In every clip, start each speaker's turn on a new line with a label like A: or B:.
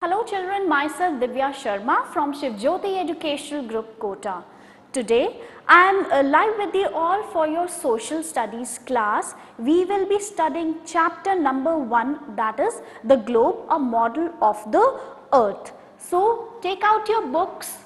A: Hello children, myself Divya Sharma from Shivjyoti Educational Group Kota. Today I am live with you all for your social studies class. We will be studying chapter number 1, that is the globe, a model of the earth. So take out your books.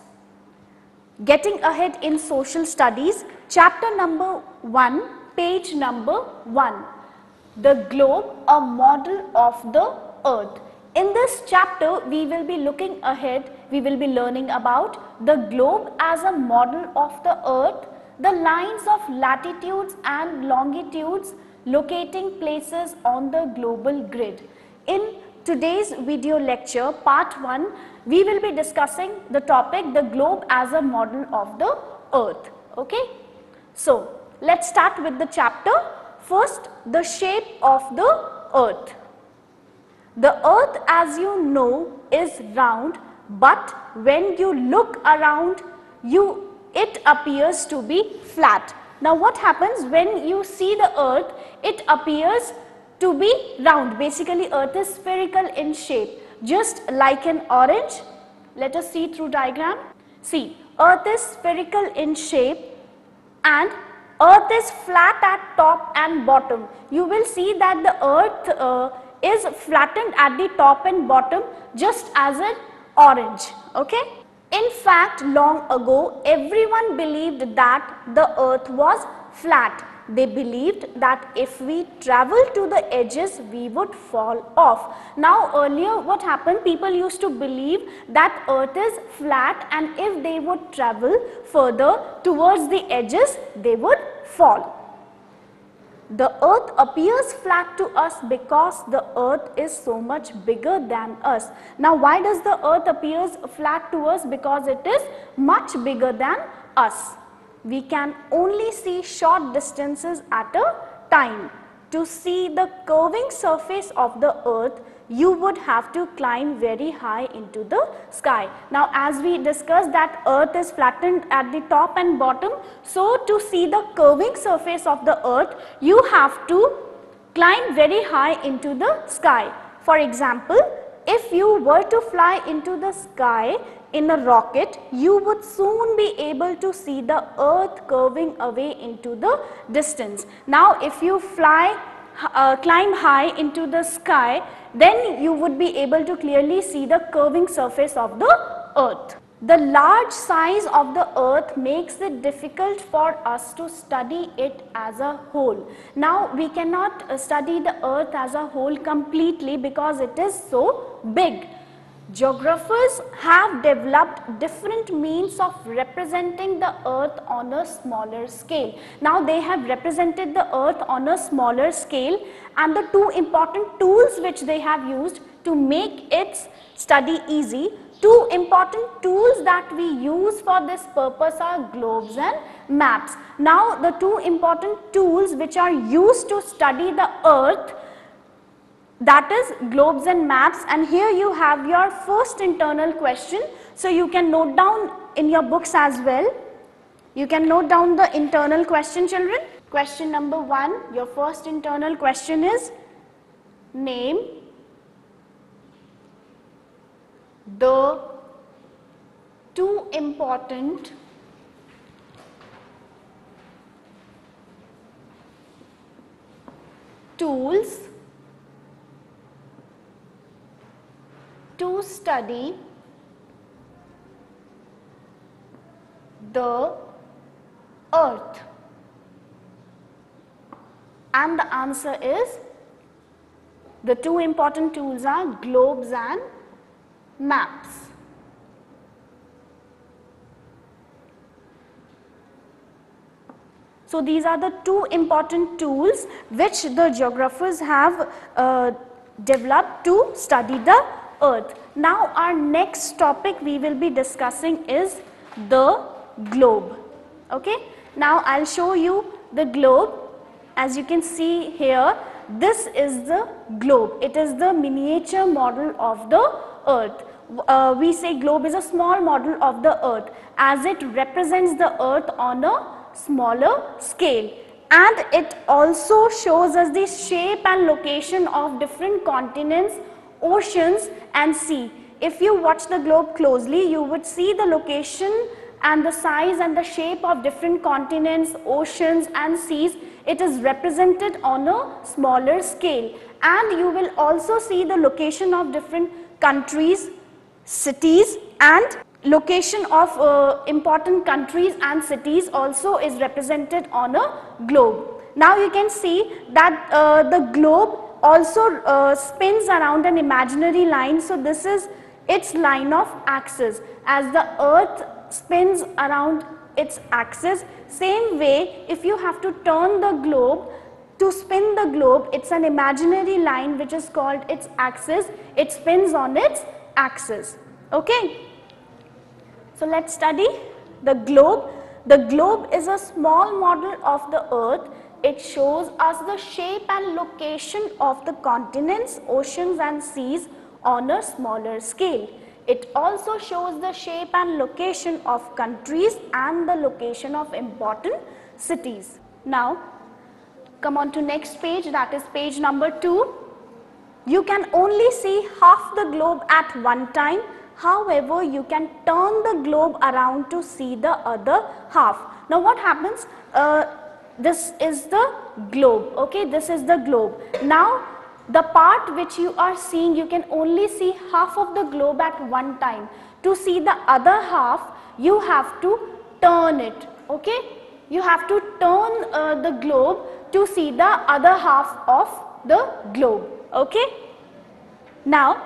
A: Getting ahead in social studies, chapter number 1, page number 1. The globe, a model of the earth. In this chapter, we will be looking ahead, we will be learning about the globe as a model of the earth, the lines of latitudes and longitudes locating places on the global grid. In today's video lecture, part 1, we will be discussing the topic, the globe as a model of the earth. Okay? So, let's start with the chapter. First, the shape of the earth. The earth, as you know, is round, but when you look around, it appears to be flat. Now what happens when you see the earth? It appears to be round. Basically, earth is spherical in shape, just like an orange. Let us see through diagram. See, earth is spherical in shape and earth is flat at top and bottom. You will see that the earth is flattened at the top and bottom just as an orange. Okay? In fact, long ago, everyone believed that the earth was flat. They believed that if we travel to the edges, we would fall off. Now earlier what happened, people used to believe that earth is flat and if they would travel further towards the edges, they would fall. The earth appears flat to us because the earth is so much bigger than us. Now why does the earth appears flat to us? Because it is much bigger than us. We can only see short distances at a time. To see the curving surface of the earth, you would have to climb very high into the sky. Now as we discussed that earth is flattened at the top and bottom, so to see the curving surface of the earth, you have to climb very high into the sky. For example, if you were to fly into the sky in a rocket, you would soon be able to see the earth curving away into the distance. Now if you climb high into the sky, then you would be able to clearly see the curving surface of the earth. The large size of the earth makes it difficult for us to study it as a whole. Now we cannot study the earth as a whole completely because it is so big. Geographers have developed different means of representing the earth on a smaller scale. Now they have represented the earth on a smaller scale, and the two important tools which they have used to make its study easy, two important tools that we use for this purpose are globes and maps. Now the two important tools which are used to study the earth, that is globes and maps, and here you have your first internal question. So you can note down in your books as well. You can note down the internal question, children. Question number 1, your first internal question is, name the two important tools to study the earth. And the answer is, the two important tools are globes and maps. So these are the two important tools which the geographers have developed to study the earth. Now our next topic we will be discussing is the globe. Okay, now I'll show you the globe. As you can see here, this is the globe. It is the miniature model of the earth. We say globe is a small model of the earth as it represents the earth on a smaller scale. and it also shows us the shape and location of different continents, oceans and sea. if you watch the globe closely, you would see the location and the size and the shape of different continents, oceans and seas. It is represented on a smaller scale, and you will also see the location of different countries, cities, and location of important countries and cities also is represented on a globe. Now you can see that the globe also spins around an imaginary line. So this is its line of axis. As the earth spins around its axis, same way if you have to turn the globe, to spin the globe, it's an imaginary line which is called its axis. It spins on its axis. Okay. So let's study the globe. The globe is a small model of the earth. It shows us the shape and location of the continents, oceans and seas on a smaller scale. It also shows the shape and location of countries and the location of important cities. Now come on to next page, that is page number 2. You can only see half the globe at one time. However, you can turn the globe around to see the other half. Now what happens? This is the globe, okay, this is the globe. Now the part which you are seeing, you can only see half of the globe at one time. To see the other half, you have to turn it, okay. You have to turn the globe to see the other half of the globe, okay. Now,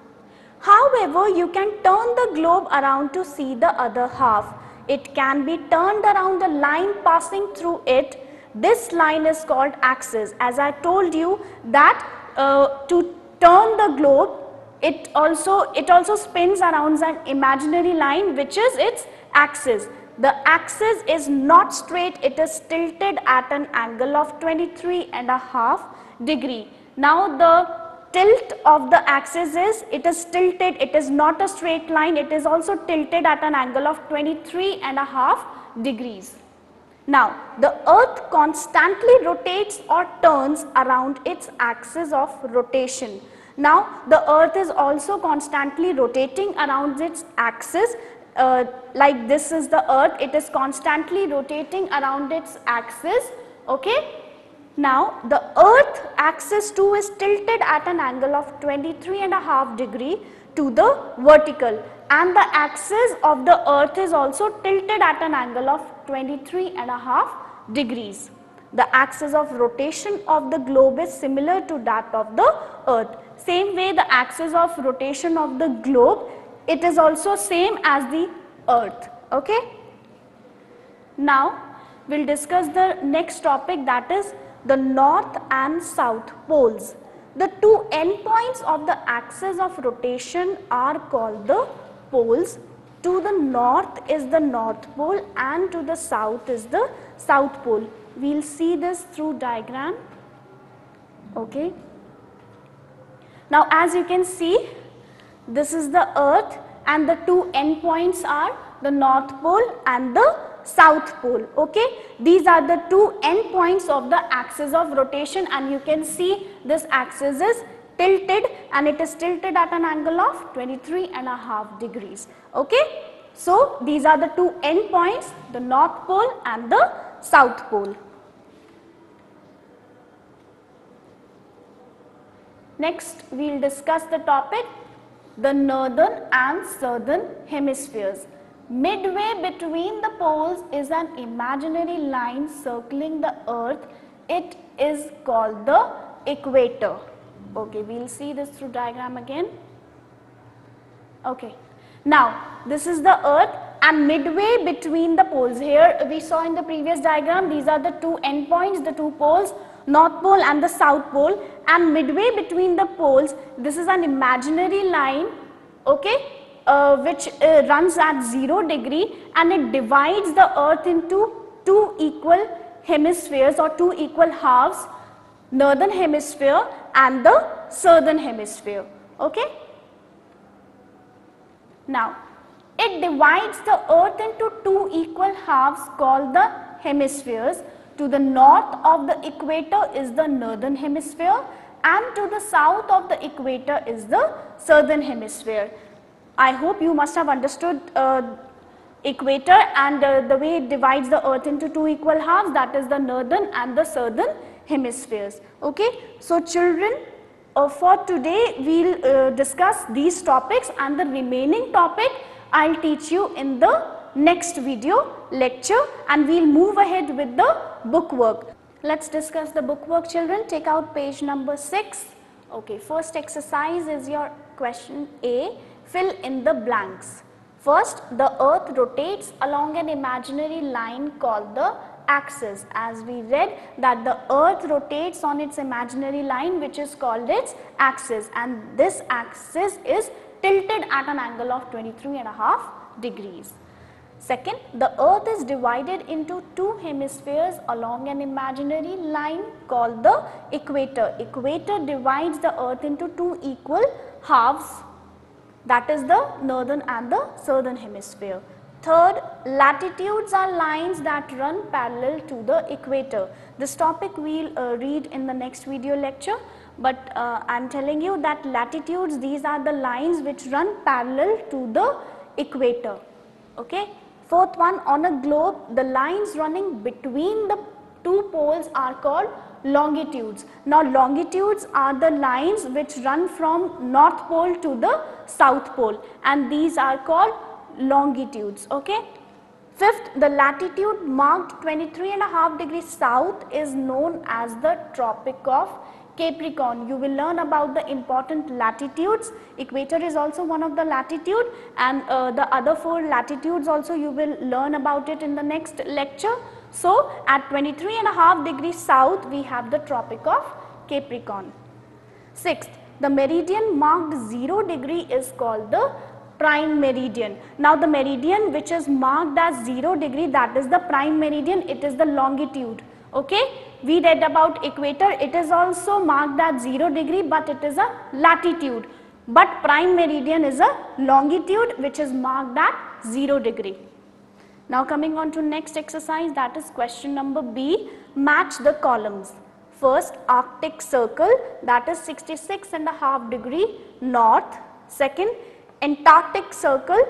A: however, you can turn the globe around to see the other half. It can be turned around a line passing through it. This line is called axis. As I told you that to turn the globe, it also spins around an imaginary line which is its axis. The axis is not straight, it is tilted at an angle of 23.5 degree. Now the tilt of the axis is, it is tilted, it is not a straight line, it is also tilted at an angle of 23.5 degrees. Now the earth constantly rotates or turns around its axis of rotation. Now the earth is also constantly rotating around its axis. Like this is the earth, it is constantly rotating around its axis, okay. Now the earth axis too is tilted at an angle of 23.5 degree to the vertical, and the axis of the earth is also tilted at an angle of 23.5 degrees. The axis of rotation of the globe is similar to that of the earth. Same way the axis of rotation of the globe, it is also same as the earth, okay. Now we will discuss the next topic, that is the north and south poles. The two endpoints of the axis of rotation are called the poles. To the north is the north pole and to the south is the south pole. We will see this through diagram, okay. Now as you can see, this is the earth and the two endpoints are the north pole and the south pole, okay. These are the two endpoints of the axis of rotation, and you can see this axis is tilted and it is tilted at an angle of 23.5 degrees, okay. So these are the two endpoints, the north pole and the south pole. Next we will discuss the topic, the northern and southern hemispheres. Midway between the poles is an imaginary line circling the earth. It is called the equator. Okay, we will see this through diagram again. Okay, now this is the earth and midway between the poles, here we saw in the previous diagram, these are the two endpoints, the two poles, north pole and the south pole, and midway between the poles, this is an imaginary line, okay, which runs at 0 degree, and it divides the earth into two equal hemispheres or two equal halves, northern hemisphere and the southern hemisphere, okay. Now it divides the earth into two equal halves called the hemispheres. To the north of the equator is the northern hemisphere and to the south of the equator is the southern hemisphere. I hope you must have understood equator and the way it divides the earth into two equal halves, that is the northern and the southern hemispheres. Okay. So children, for today we will discuss these topics, and the remaining topic I will teach you in the next video lecture, and we will move ahead with the book work. Let us discuss the book work, children. Take out page number 6. Okay, first exercise is your question A, fill in the blanks. First, the earth rotates along an imaginary line called the axis. As we read that the earth rotates on its imaginary line, which is called its axis, and this axis is tilted at an angle of 23.5 degrees. Second, the earth is divided into two hemispheres along an imaginary line called the equator. Equator divides the earth into two equal halves, that is the northern and the southern hemisphere. Third, latitudes are lines that run parallel to the equator. This topic we will read in the next video lecture, but I am telling you that latitudes, these are the lines which run parallel to the equator. Okay. Fourth one, on a globe, the lines running between the two poles are called longitudes. Now longitudes are the lines which run from north pole to the south pole, and these are called longitudes. Okay. Fifth, the latitude marked 23.5 degrees south is known as the Tropic of Capricorn. You will learn about the important latitudes. Equator is also one of the latitude, and the other 4 latitudes also you will learn about it in the next lecture. So at 23.5 degrees south we have the Tropic of Capricorn. Sixth, the meridian marked 0 degree is called the prime meridian. Now the meridian which is marked as 0 degree, that is the prime meridian, it is the longitude. Okay. We read about equator, it is also marked as 0 degree, but it is a latitude. But prime meridian is a longitude which is marked at 0 degree. Now coming on to next exercise, that is question number B, match the columns. First, Arctic Circle, that is 66.5 degree north. Second, Antarctic Circle,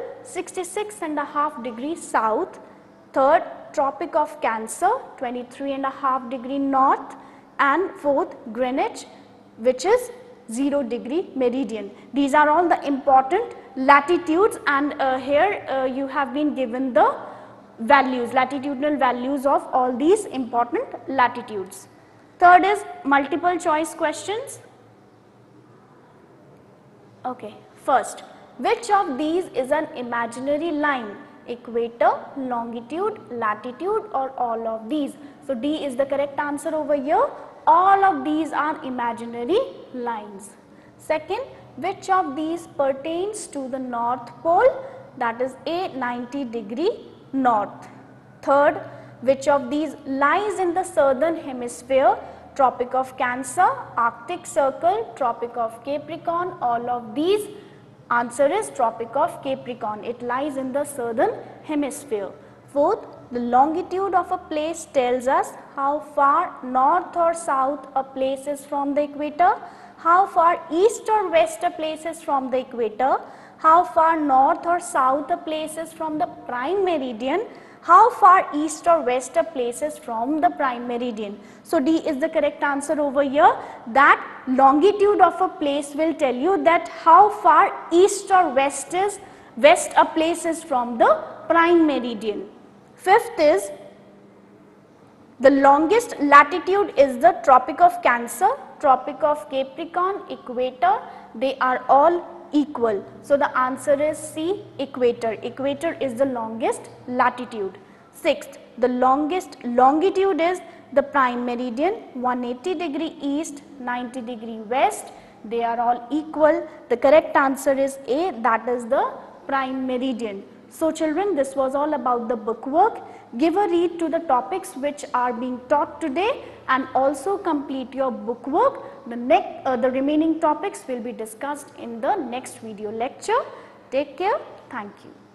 A: 66.5 degree south. Third, Tropic of Cancer, 23.5 degree north. And fourth, Greenwich, which is 0 degree meridian. These are all the important latitudes, and here you have been given the values, latitudinal values of all these important latitudes. Third is multiple choice questions. Okay, first, which of these is an imaginary line? Equator, longitude, latitude, or all of these? So D is the correct answer over here. All of these are imaginary lines. Second, which of these pertains to the North Pole? That is A, 90 degree north. Third, which of these lies in the southern hemisphere? Tropic of Cancer, Arctic Circle, Tropic of Capricorn, all of these. Answer is Tropic of Capricorn. It lies in the southern hemisphere. Fourth, the longitude of a place tells us how far north or south a place is from the equator, how far east or west a place is from the equator, how far north or south a place is from the prime meridian, how far east or west a place is from the prime meridian. So D is the correct answer over here, that longitude of a place will tell you that how far east or west a place is from the prime meridian. Fifth is the longest latitude is the Tropic of Cancer, Tropic of Capricorn, equator, they are all equal. So the answer is C, equator. Equator is the longest latitude. Sixth, the longest longitude is the prime meridian, 180 degree east, 90 degree west, they are all equal. The correct answer is A, that is the prime meridian. So children, this was all about the book work. Give a read to the topics which are being taught today and also complete your book work. The remaining topics will be discussed in the next video lecture. Take care. Thank you.